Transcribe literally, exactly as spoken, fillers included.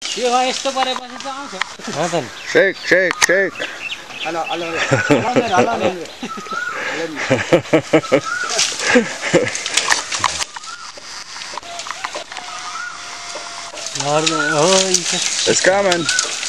यो यस्तो परेपछि त आउँछ हो त नि Shake, shake, shake. Hello hello हलाउने हलाउने It's coming.